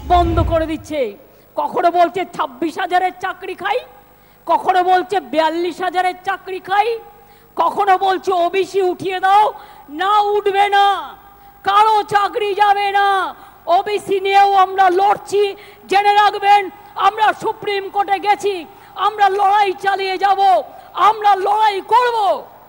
বন্ধ করে দিচ্ছে। কখনো বলছে 26,000-এর চাকরি খাই, কখনো বলছে 42,000-এর চাকরি খাই, কখনো বলছে ওবিসি উঠিয়ে দাও। না, উঠবে না, কারো চাকরি যাবে না। ওবিসি নিয়েও আমরা লড়ছি, জেনে রাখবেন। আমরা সুপ্রিম কোর্টে গেছি, আমরা লড়াই চালিয়ে যাব, আমরা লড়াই করব।